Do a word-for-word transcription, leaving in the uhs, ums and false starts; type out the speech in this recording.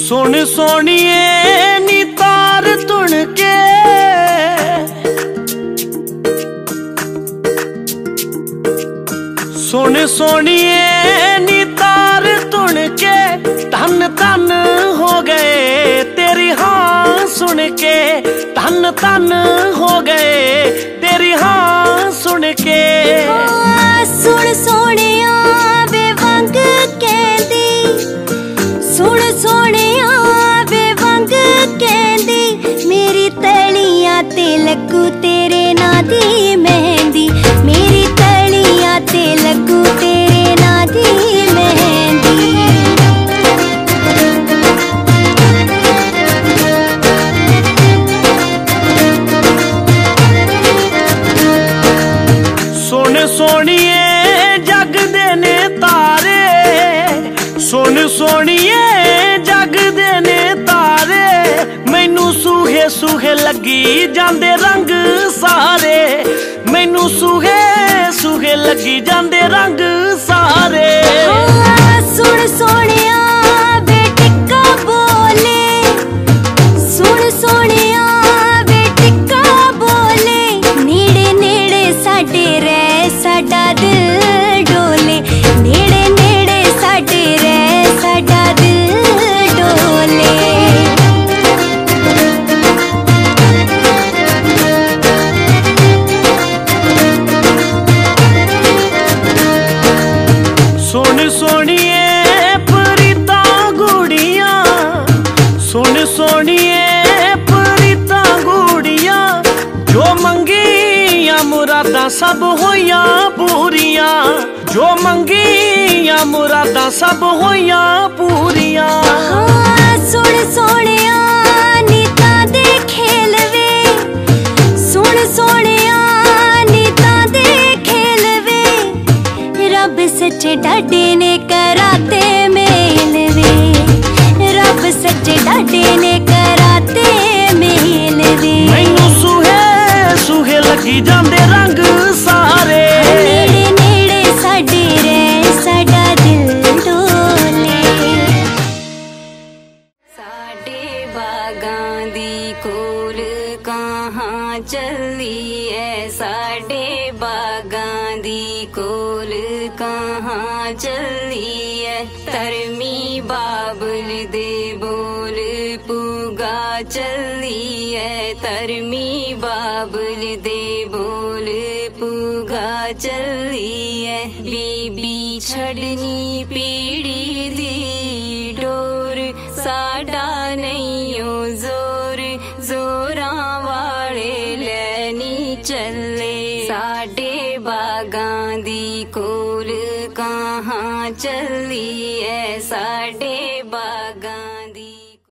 सुन सोनिए नी तार तुण के सुन सोनिए नी तार तुण के धन धन हो गए तेरी हाँ सुन के धन धन हो गए तेरी हाँ सुन के। सुन सोनिया वे वंग कहंदी सुन सोनिया वे वंग कहंदी मेरी तलियां ते लगू तेरे ना दी मेहंदी मेरी तलियां ते लगू तेरे ना दी मेहंदी। सुन सोनिए जग दे ने तारे सुन सोनिए जग दे ने तारे मैनू सूहे सूहे लगी जांदे रंग सारे मैनू सूहे सूहे लगी जांदे रंग सारे। सुन सोनिया वे टिक्का बोले सुन सोनिया वे टिक्का बोले नेड़े नेड़े साडे रह साडा दिल डोले नेड़े नेड़े साडे रह साडा दिल डोले। सुन सोनिए परीता गुड़िया सुन सोनिए परीता गुड़िया जो मंगिया मुरादा सब होइया पूरिया जो मंगिया मुरादा सब होइया पूरिया। सुन सोनिया नीता दे खेलवे सुन सोनिया नीता दे खेलवे रब सच्चे डाडे ने कराते मेलवे रब सच्चे डाडे ने कराते मेलवे। मैनू सूहे सूहे लगी जांदे रंग सारे नेड़े नेड़े साडे रह साडा दिल डोले। साडे बागां दी कोल कहाँ चली है साडे बागां दी कोल कहाँ चली है तरमी बाबुल दे बोल पुगा चली है तरमी बाबुल दे बोल पुगा चली है बीबी छड़नी पीड़ी दी डोर साडा नहीं ओ जोर जोरां वाले लैनी चले साडे बागां दी कोल कहाँ चली है साडे